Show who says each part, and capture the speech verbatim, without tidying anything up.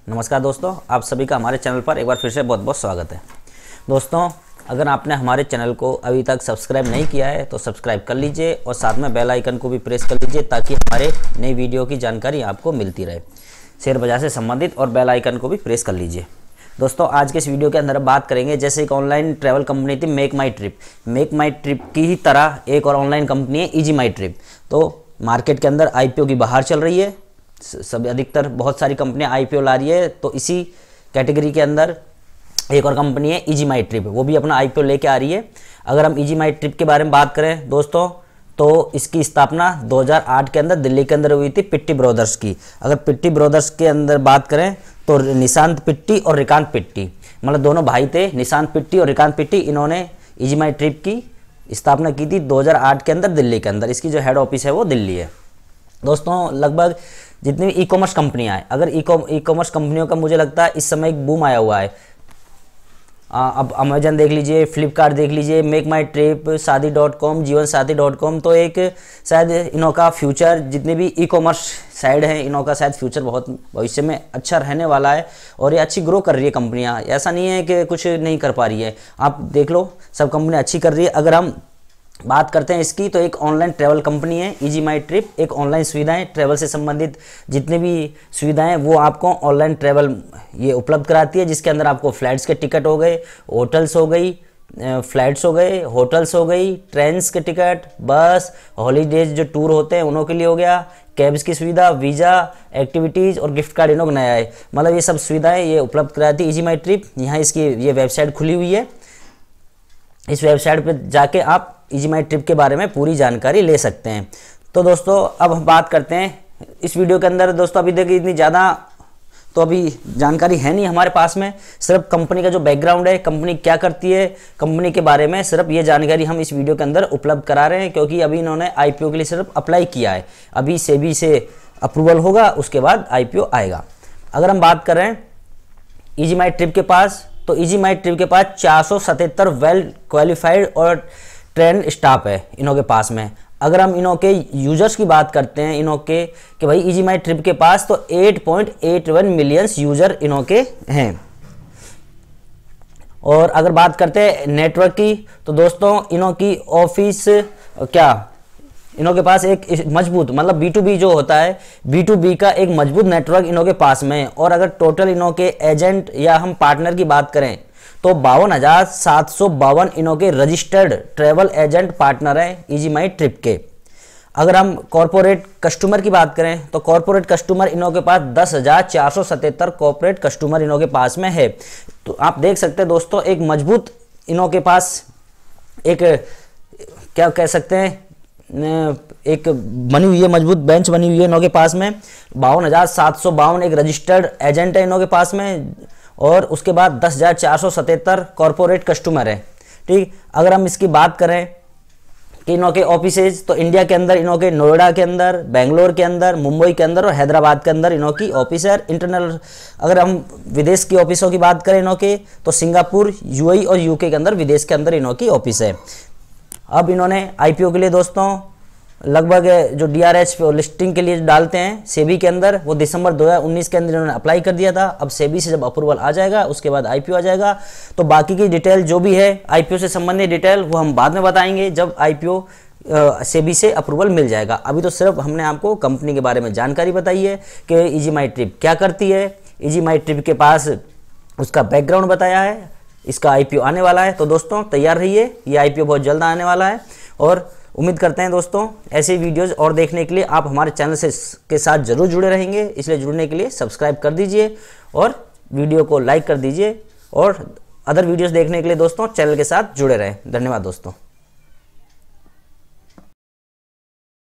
Speaker 1: नमस्कार दोस्तों, आप सभी का हमारे चैनल पर एक बार फिर से बहुत बहुत स्वागत है। दोस्तों, अगर आपने हमारे चैनल को अभी तक सब्सक्राइब नहीं किया है तो सब्सक्राइब कर लीजिए और साथ में बेल आइकन को भी प्रेस कर लीजिए ताकि हमारे नई वीडियो की जानकारी आपको मिलती रहे। शेयर बाजार से संबंधित और बेल आइकन को भी प्रेस कर लीजिए। दोस्तों, आज के इस वीडियो के अंदर बात करेंगे, जैसे एक ऑनलाइन ट्रैवल कंपनी थी Make My Trip. Make My Trip की ही तरह एक और ऑनलाइन कंपनी है इजी माई ट्रिप। तो मार्केट के अंदर आईपीओ की बाहर चल रही है, सब अधिकतर बहुत सारी कंपनियां आईपीओ ला रही है। तो इसी कैटेगरी के अंदर एक और कंपनी है इजी माई ट्रिप, वो भी अपना आईपीओ लेके आ रही है। अगर हम इजी माई ट्रिप के बारे में बात करें दोस्तों, तो इसकी स्थापना दो हज़ार आठ के अंदर दिल्ली के अंदर हुई थी पिट्टी ब्रदर्स की। अगर पिट्टी ब्रदर्स के अंदर बात करें तो निशांत पिट्टी और रिकांत पिट्टी, मतलब दोनों भाई थे, निशांत पिट्टी और रिकांत पिट्टी। इन्होंने इजी माई ट्रिप की स्थापना की थी दो हज़ार आठ के अंदर दिल्ली के अंदर। इसकी जो हेड ऑफिस है वो दिल्ली है। दोस्तों, लगभग जितनी भी ई कॉमर्स कंपनियां हैं, अगर ई कॉमर्स कंपनियों का मुझे लगता है इस समय एक बूम आया हुआ है। आ, अब अमेजन देख लीजिए, फ्लिपकार्ट देख लीजिए, Make My Trip, Shaadi dot com, Jeevan Sathi dot com. तो एक शायद इनों का फ्यूचर, जितने भी ई कॉमर्स साइड हैं, इनों का शायद फ्यूचर बहुत भविष्य में अच्छा रहने वाला है और ये अच्छी ग्रो कर रही है कंपनियां। ऐसा नहीं है कि कुछ नहीं कर पा रही है, आप देख लो सब कंपनियां अच्छी कर रही है। अगर हम बात करते हैं इसकी, तो एक ऑनलाइन ट्रैवल कंपनी है इजी माई ट्रिप। एक ऑनलाइन सुविधाएं, ट्रैवल से संबंधित जितनी भी सुविधाएं वो आपको ऑनलाइन ट्रैवल ये उपलब्ध कराती है, जिसके अंदर आपको फ्लाइट्स के टिकट हो गए, होटल्स हो गई, फ्लाइट्स हो गए, होटल्स हो गई, ट्रेन्स के टिकट, बस, हॉलीडेज जो टूर होते हैं उनों के लिए हो गया, कैब्स की सुविधा, वीज़ा, एक्टिविटीज़ और गिफ्ट कार्ड इन्होंने नया है। मतलब ये सब सुविधाएँ ये उपलब्ध कराती है इजी माई ट्रिप। यहाँ इसकी ये वेबसाइट खुली हुई है। इस वेबसाइट पर जाके आप इजी माई ट्रिप के बारे में पूरी जानकारी ले सकते हैं। तो दोस्तों, अब हम बात करते हैं इस वीडियो के अंदर। दोस्तों, अभी देखिए इतनी ज़्यादा तो अभी जानकारी है नहीं हमारे पास में, सिर्फ कंपनी का जो बैकग्राउंड है, कंपनी क्या करती है, कंपनी के बारे में सिर्फ ये जानकारी हम इस वीडियो के अंदर उपलब्ध करा रहे हैं, क्योंकि अभी इन्होंने आईपीओ के लिए सिर्फ अप्लाई किया है। अभी सेबी से अप्रूवल होगा, उसके बाद आईपीओ आएगा। अगर हम बात करें इजी माई ट्रिप के पास, तो इजी माई ट्रिप के पास चार सौ सतहत्तर वेल क्वालिफाइड और ट्रेंड स्टाफ है इनों के पास में। अगर हम इनों के यूजर्स की बात करते हैं इनों के, कि भाई इजी माई ट्रिप के पास तो आठ पॉइंट आठ एक मिलियंस यूजर इनों के हैं। और अगर बात करते हैं नेटवर्क की, तो दोस्तों इनों की ऑफिस क्या, इनों के पास एक मजबूत, मतलब बी टू बी जो होता है, बी टू बी का एक मजबूत नेटवर्क इनों के पास में है। और अगर टोटल इनों के एजेंट या हम पार्टनर की बात करें तो बावन हजार सात सौ बावन इनों के रजिस्टर्ड ट्रैवल एजेंट पार्टनर हैं इजी माई ट्रिप के। अगर हम कॉर्पोरेट कस्टमर की बात करें तो कॉर्पोरेट कस्टमर इनों के पास दस हजार चार सौ सतहत्तर कॉर्पोरेट कस्टमर इनों के पास में है। तो आप देख सकते हैं दोस्तों, एक मजबूत इनों के पास एक क्या कह सकते हैं, एक बनी हुई है, मजबूत बेंच बनी हुई है इनों के पास में। बावन हजार सात सौ बावन एक रजिस्टर्ड एजेंट है इनों के पास में, और उसके बाद दस हजार चार सौ सतहत्तर कॉर्पोरेट कस्टमर है। ठीक, अगर हम इसकी बात करें कि इनों के ऑफिसेज, तो इंडिया के अंदर इनों के नोएडा के अंदर, बेंगलोर के अंदर, मुंबई के अंदर और हैदराबाद के अंदर इनों की ऑफिस है इंटरनल। अगर हम विदेश की ऑफिसों की बात करें इनों के, तो सिंगापुर, यूएई और यूके के अंदर, विदेश के अंदर इनों की ऑफिस है। अब इन्होंने आईपीओ के लिए दोस्तों लगभग जो डीआरएच लिस्टिंग के लिए डालते हैं सेबी के अंदर, वो दिसंबर दो हज़ार उन्नीस के अंदर इन्होंने अप्लाई कर दिया था। अब सेबी से जब अप्रूवल आ जाएगा उसके बाद आईपीओ आ जाएगा। तो बाकी की डिटेल जो भी है आईपीओ से संबंधित डिटेल वो हम बाद में बताएंगे जब आईपीओ सेबी से अप्रूवल मिल जाएगा। अभी तो सिर्फ हमने आपको कंपनी के बारे में जानकारी बताई है कि इजी माई ट्रिप क्या करती है। इजी माई ट्रिप के पास उसका बैकग्राउंड बताया है, इसका आईपीओ आने वाला है। तो दोस्तों तैयार रहिए, ये आईपीओ बहुत जल्द आने वाला है। और उम्मीद करते हैं दोस्तों ऐसे वीडियोस और देखने के लिए आप हमारे चैनल से के साथ जरूर जुड़े रहेंगे। इसलिए जुड़ने के लिए सब्सक्राइब कर दीजिए और वीडियो को लाइक कर दीजिए, और अदर वीडियोस देखने के लिए दोस्तों चैनल के साथ जुड़े रहें। धन्यवाद दोस्तों।